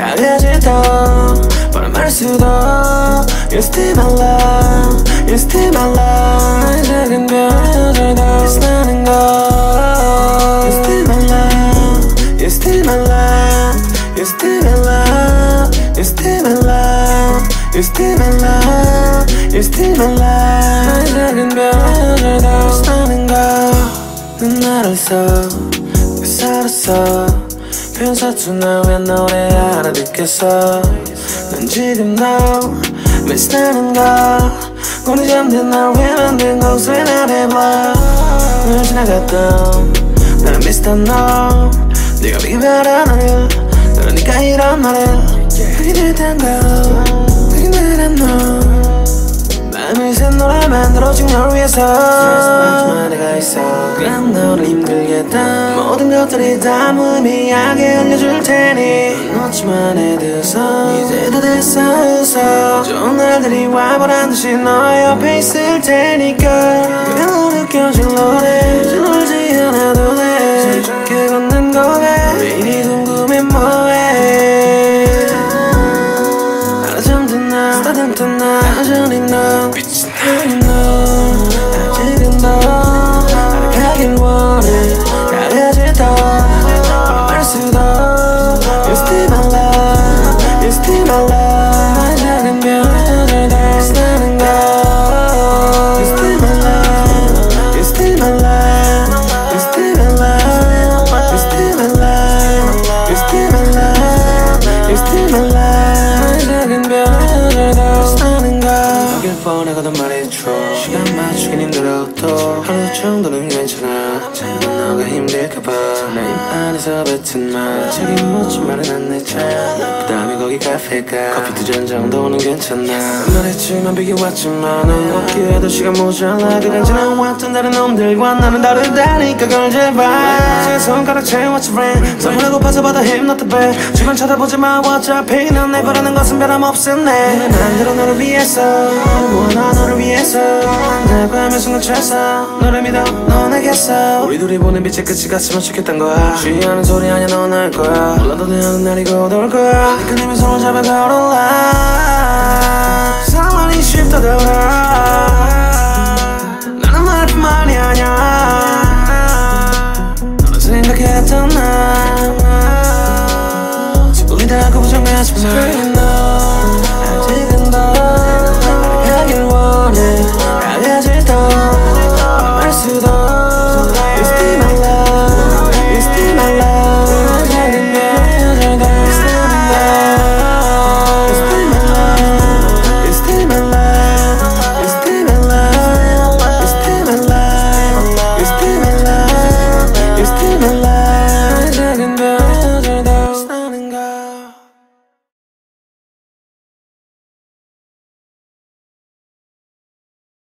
약해질도 바람할 수도 You're still my love You're still my love 작은 별들도 빛나는 걸 You're still my love You're still my love You're still my love You're still my love You're still my love You're still my love 작은 별들도 빛나는 걸 넌 나를 써 살았어 편사투 나왜 노래 알아듣겠어 난 지금 너 미스나는 걸 우리 잠든 날 왜 만든 곳에 나를 봐 널 지나갔던 나는 미스터 너 네가 비기 바라는 그러니까 이런 말을 하게 됐단 걸 하게 되란 너 마음을 센 노래 만들어준 널 위해서 마지막 내가 있어 그럼 너를 힘들게 했던 모든 것들이 다 무의미하게 알려줄 테니 놓지만 해둬서 이제 다 됐어 웃어 좋은 날들이 와보란 듯이 너 옆에 있을 테니까 그냥 느껴질 노래 이제 울지 않아도 돼 슬프게 걷는 거에 왜 이리 궁금해 뭐해 하루 잠든 날 쓰다듬던 날 여전히 너 미친 나는 너 아직은 너 나를 가길 원해 약해질도 말할 수도 You're still my love You're still my love 작은 별들도 빛나는 걸 You're still my love You're still my love You're still my love You're still my love You're still my love You're still my love 작은 별들도 빛나는 걸 거길 뻔하고도 말이 true 시간 맞추긴 힘들어도 하루 정도는 괜찮아 자유는 너가 힘들까봐 내 입 안에서 뱉은 말 책임 묻지 말은 안 내 차 그 다음에 거기 카페가 커피 2잔 정도는 괜찮아 말했지만 비교왔지만 넌 없기에도 시간 모자라 그간 지나왔던 다른 놈들과 나는 다르다니까 걸 제발 제 손가락 채웠지 friend 선물하고 파서 받아 힘 not the bad 주변 쳐다보지 마 어차피 넌 내 거라는 것은 변함없었네 내 맘대로 너를 위해서 원하 너를 위해서 날과 하면 순간 취했어 너를 믿어 너 내겠어 우리 둘이 보는 빛의 끝이 갔으면 좋겠단 거야 취하는 소리 아니야 넌 알 거야 몰라도 되는 날이 곧 올 거야 네 그림에 손을 잡아 걸어라 상황이 쉽다 더라 나는 말뿐만이 아니야 너를 생각했던 날 지불이 닿고 부정하지 마